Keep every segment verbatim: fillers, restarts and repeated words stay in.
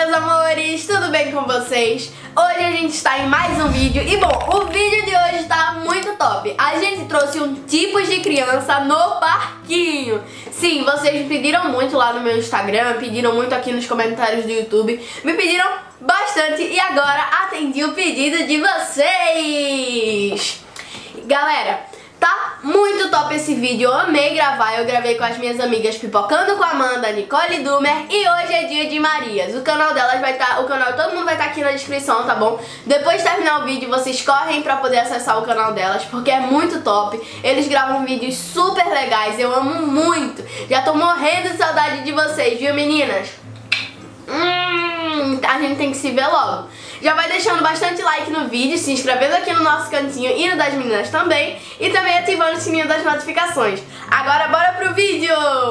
meus amores, tudo bem com vocês? Hoje a gente está em mais um vídeo e bom, o vídeo de hoje está muito top. A gente trouxe um tipo de criança no parquinho. Sim, vocês me pediram muito lá no meu Instagram, pediram muito aqui nos comentários do YouTube, me pediram bastante e agora atendi o pedido de vocês. Galera, tá muito top esse vídeo, eu amei gravar, eu gravei com as minhas amigas Pipocando com a Amanda, Nicole Dumer e hoje é dia de Marias. O canal delas vai estar, o canal de todo mundo vai estar aqui na descrição, tá bom? Depois de terminar o vídeo, vocês correm pra poder acessar o canal delas, porque é muito top. Eles gravam vídeos super legais, eu amo muito. Já tô morrendo de saudade de vocês, viu meninas? Hum, a gente tem que se ver logo. Já vai deixando bastante like no vídeo, se inscrevendo aqui no nosso cantinho e no das meninas também, e também ativando o sininho das notificações. Agora bora pro vídeo!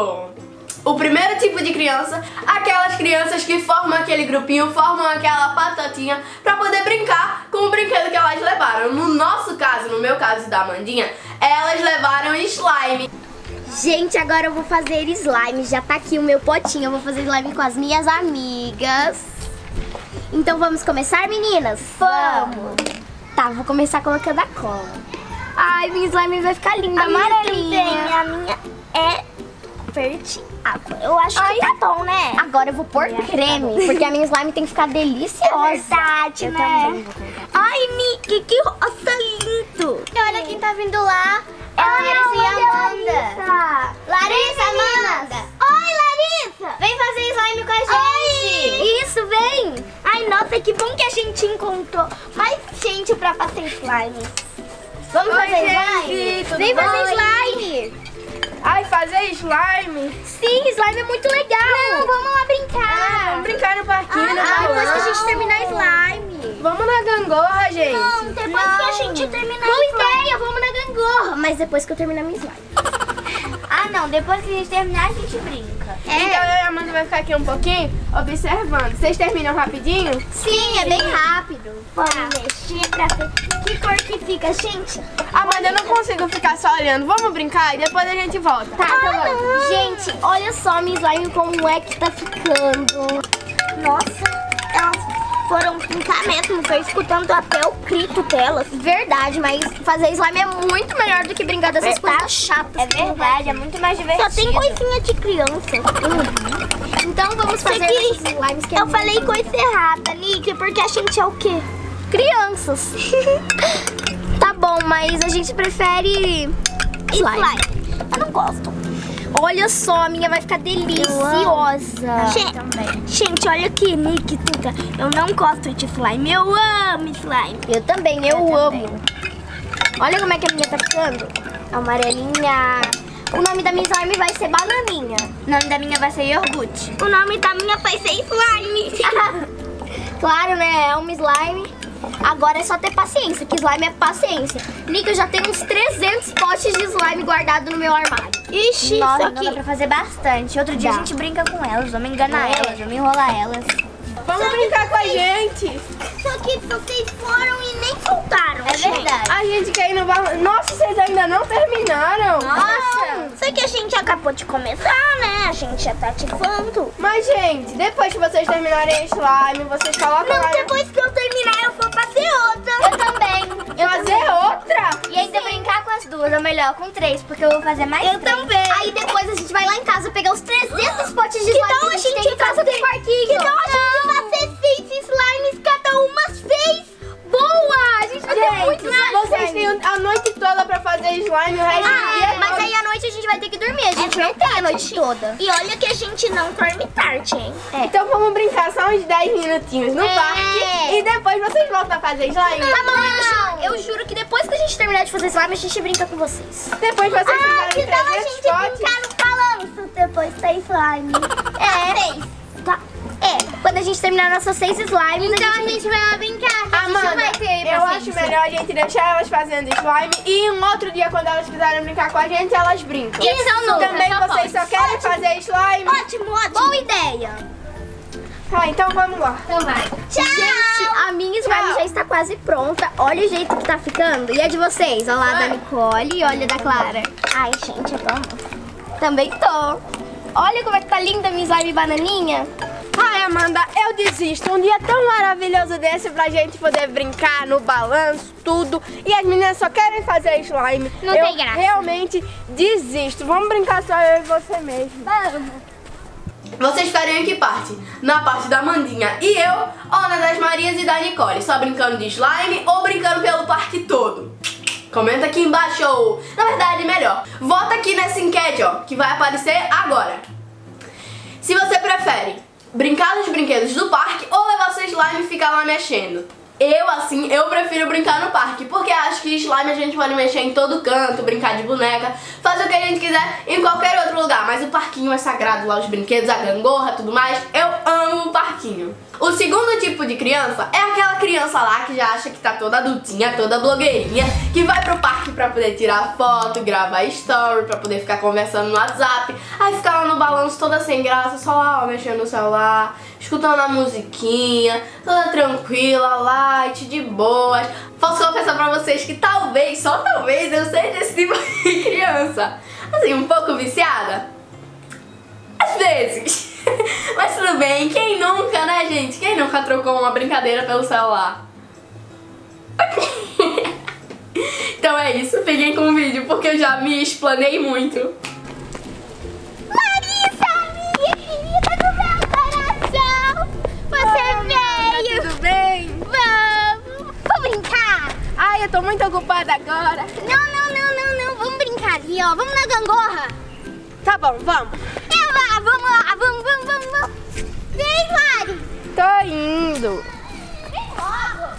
O primeiro tipo de criança, aquelas crianças que formam aquele grupinho, formam aquela patotinha pra poder brincar com o brinquedo que elas levaram. No nosso caso, no meu caso da Amandinha, elas levaram slime. Gente, agora eu vou fazer slime, já tá aqui o meu potinho, eu vou fazer slime com as minhas amigas. Então vamos começar, meninas? Vamos! Tá, vou começar colocando a cola. Ai, minha slime vai ficar linda, amarelinha. A minha é verde água. Eu acho Ai, que tá bom, né? Agora eu vou pôr creme, porque a minha slime tem que ficar deliciosa. É verdade, eu né? Ai, Nick, que rosa lindo! E olha quem tá vindo lá. É a Larissa e a Amanda. Larissa, Amanda! Oi, Larissa! Vem fazer slime com a gente! Oi. Isso, vem! Ai, nossa, que bom que a gente encontrou mais gente pra fazer slime. Vamos Oi, fazer gente, slime? tudo Vem bom? fazer slime! Ai, fazer slime? Sim, slime é muito legal! Não, vamos lá brincar! Vamos brincar no parquinho, né? Ah, depois que a gente terminar slime! Vamos na gangorra, gente! Não, depois Não. que a gente terminar Boa slime. ideia, vamos na gangorra! Mas depois que eu terminar minha slime. Ah, não, depois que a gente terminar a gente brinca. É. Então eu e a Amanda vai ficar aqui um pouquinho observando. Vocês terminam rapidinho? Sim, é bem rápido. Vamos mexer pra ver que cor que fica, gente. Amanda, eu não consigo ficar só olhando. Vamos brincar e depois a gente volta. Tá, tá Ah, bom. não. Gente, olha só minha slime como é que tá ficando. Nossa, elas foram brincar mesmo, tô escutando até o grito delas. Verdade, mas fazer slime é muito melhor do que brincar dessas Verdade. coisas chatas. É verdade, é muito mais divertido. Só tem coisinha de criança. Então vamos fazer que esses slimes que é Eu muito falei coisa errada, Nick, porque a gente é o quê? crianças. Tá bom, mas a gente prefere slime. Slime. Eu não gosto. Olha só, a minha vai ficar deliciosa. Gente, gente, olha aqui, Nick, Tuca. Eu não gosto de slime. Eu amo slime. Eu também, eu, Eu amo. também. Olha como é que a minha tá ficando. Amarelinha. O nome da minha slime vai ser Bananinha. O nome da minha vai ser iogurte. O nome da minha vai ser slime. Claro, né? É uma slime. Agora é só ter paciência, que slime é paciência. Nick, eu já tenho uns trezentos potes de slime guardado no meu armário. Ixi, Nossa, isso não aqui dá dá pra fazer bastante. Outro dia Dá. a gente brinca com elas, vamos enganar É. elas, vamos enrolar elas. Vamos brincar com a gente. Só que vocês foram e nem soltaram. É verdade. A gente quer ir no bar. Nossa, vocês ainda não terminaram. Nossa! Só que a gente acabou de começar, né? A gente já tá ativando. Mas, gente, depois que vocês terminarem slime, vocês colocam Não, lá. depois que eu terminar eu vou fazer outra. Eu também. Fazer outra? E ainda brincar com as duas, ou melhor, com três, porque eu vou fazer mais Eu três. também. Aí depois a gente vai lá em casa pegar os trezentos potes de slime tal que a a gente gente tem em casa do fazer- parquinho. Que tal a gente fazer seis slimes, cada uma seis? Boa! A gente vai ter muito Gente, mais vocês slime. têm a noite toda pra fazer slime, o resto do dia Ah, mas todo. aí à noite a gente vai ter que dormir, a gente não tem a noite toda. E olha que a gente não dorme tarde, hein? Então vamos brincar só uns dez minutinhos no É. parque e depois vocês voltam a fazer slime. Tá bom, eu, ju- eu juro que depois que a gente terminar de fazer slime, a gente brinca com vocês. Depois vocês Ah, que fizerem tal a trezentos gente potes. brincar no balanço depois da slime? É. Tá. É, quando a gente terminar nossas seis slimes, Então a gente vai lá brincar. Amanda, vai ter eu acho paciência. melhor a gente deixar elas fazendo slime e um outro dia, quando elas quiserem brincar com a gente, elas brincam. Então nunca, Também só vocês pode. só querem fazer slime. Ótimo, ótimo. Boa ideia. Tá, então vamos lá. Então vai. Tchau. Gente, a minha slime Tchau. já está quase pronta. Olha o jeito que tá ficando. E a de vocês? Olha lá, da Nicole e olha da Clara. Ai, gente, eu tô amando. Também tô. Olha como é que tá linda a minha slime bananinha. Ah, Ai, Amanda, eu desisto. Um dia tão maravilhoso desse pra gente poder brincar no balanço, tudo. E as meninas só querem fazer slime. Não eu tem graça. realmente desisto. Vamos brincar só eu e você mesmo. Vamos. Vocês ficariam em que parte? Na parte da Amandinha e eu, ou na das Marias e da Nicole? Só brincando de slime ou brincando pelo parque todo? Comenta aqui embaixo, ou, na verdade, melhor, vota aqui nessa enquete, ó, que vai aparecer agora. Se você prefere brincar nos brinquedos do parque ou levar seu slime e ficar lá mexendo. Eu, assim, eu prefiro brincar no parque, porque acho que slime a gente pode mexer em todo canto, brincar de boneca, fazer o que a gente quiser em qualquer outro lugar. Mas o parquinho é sagrado lá, os brinquedos, a gangorra, tudo mais. Eu amo o parquinho. O segundo tipo de criança é aquela criança lá que já acha que tá toda adultinha, toda blogueirinha, que vai pro parque pra poder tirar foto, gravar story, pra poder ficar conversando no WhatsApp. Aí fica lá no balanço toda sem graça, só lá, ó, mexendo no celular, escutando a musiquinha, toda tranquila, light, de boas. Posso confessar pra vocês que talvez, só talvez, eu seja esse tipo de criança. Assim, um pouco viciada. Às vezes. Mas tudo bem, quem nunca, né, gente? Quem nunca trocou uma brincadeira pelo celular? Então é isso, fiquem com o vídeo, porque eu já me explanei muito. Larissa, minha querida do meu coração! Você veio! Tudo bem? Vamos! Vamos brincar? Ai, eu tô muito ocupada agora. Não, não, não, não, não. Vamos brincar ali, ó. Vamos na gangorra. Tá bom, vamos. É lá, vamos lá. Vamos, vamos, vamos, vamos. Vem, Lari. Tô indo. Vem logo.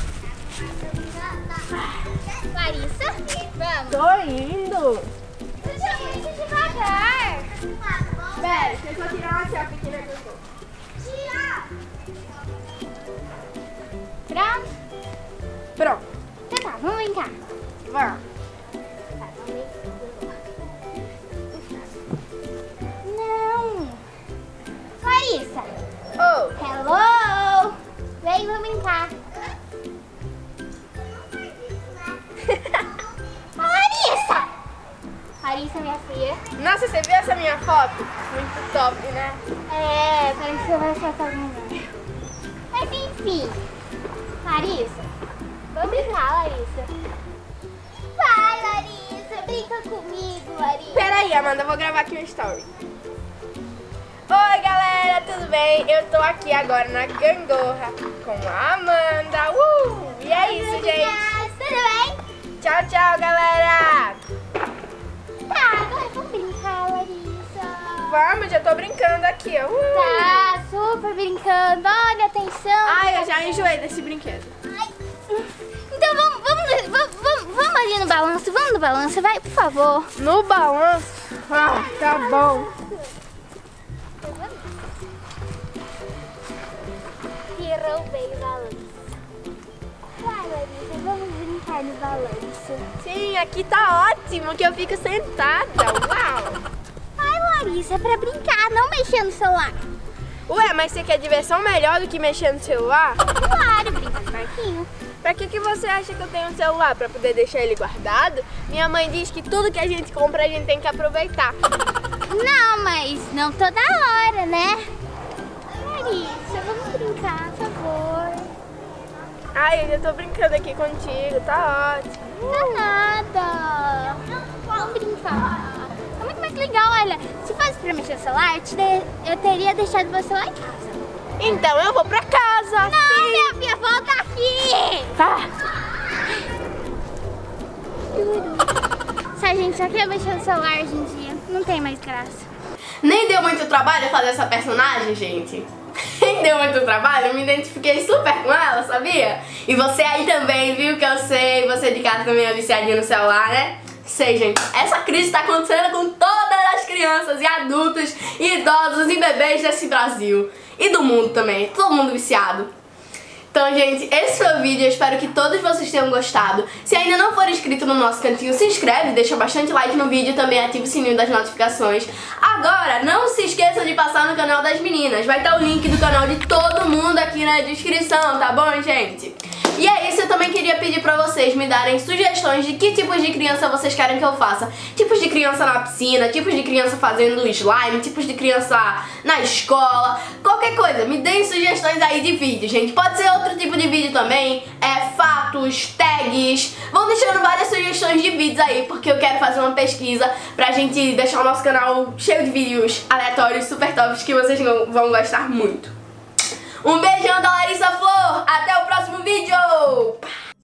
Larissa, vamos. Tô indo. Deixa eu ir devagar. Pera, deixa eu só tirar uma selfie aqui na gangorra. Tira. Pronto? Pronto, Então tá, vamos brincar. vamos. Não. Larissa. Oh, Hello. Vem, vamos brincar. Larissa. Larissa, minha filha. nossa, você viu essa minha foto? Muito top, né? É, parece que você vai soltar melhor. Mas enfim. Larissa. Vamos brincar, Larissa. Vai, Larissa. Brinca comigo, Larissa. Pera aí, Amanda, eu vou gravar aqui um story. Oi, galera, tudo bem? Eu tô aqui agora na gangorra com a Amanda. Uh! E é isso, gente. Tudo bem? Tchau, tchau, galera. Tá, agora vamos brincar, Larissa. Vamos, já tô brincando aqui, ó. Uh! Tá, super brincando. Olha, atenção. Ai, eu já enjoei desse brinquedo. Ai. Então vamos, vamos, vamos, vamos, vamos ali no balanço. Vamos no balanço, vai, por favor. No balanço? Ah, tá bom. Tirou bem o balanço. Vai, Larissa, vamos brincar no balanço. Sim, aqui tá ótimo, que eu fico sentada. Uau! Ai, Larissa, é pra brincar, não mexer no celular. Ué, mas você quer diversão melhor do que mexer no celular? Claro, brincar no parquinho. Pra que, que você acha que eu tenho um celular? Pra poder deixar ele guardado? Minha mãe diz que tudo que a gente compra a gente tem que aproveitar. Não, mas não toda hora, né? Larissa, vamos brincar, por favor. Ai, eu já tô brincando aqui contigo, tá ótimo. Não é nada. Vamos brincar. É muito mais legal, olha. Se fosse pra mexer no celular, eu, te de... eu teria deixado você lá em casa. Então eu vou pra casa. Não, minha filha, volta aqui. Tá. Se a gente só quer mexer no celular hoje em dia, não tem mais graça. Nem deu muito trabalho fazer essa personagem, gente. Nem deu muito trabalho, eu me identifiquei super com ela, sabia? E você aí também, viu, que eu sei, você de casa também é viciadinha no celular, né? Sei, gente, essa crise tá acontecendo com todas as crianças e adultos, e idosos e bebês desse Brasil. E do mundo também, todo mundo viciado. Então, gente, esse foi o vídeo, eu espero que todos vocês tenham gostado. Se ainda não for inscrito no nosso cantinho, se inscreve, deixa bastante like no vídeo e também ativa o sininho das notificações. Agora, não se esqueçam de passar no canal das meninas, vai estar o link do canal de todo mundo aqui na na descrição, tá bom, gente? E é isso, eu também queria pedir pra vocês me darem sugestões de que tipos de criança vocês querem que eu faça. Tipos de criança na piscina, tipos de criança fazendo slime, tipos de criança na escola, qualquer coisa. Me deem sugestões aí de vídeo, gente. Pode ser outro tipo de vídeo também, é fatos, tags. Vão deixando várias sugestões de vídeos aí, porque eu quero fazer uma pesquisa pra gente deixar o nosso canal cheio de vídeos aleatórios, super tops, que vocês vão gostar muito. Um beijão da Larissa Flor, até o próximo vídeo!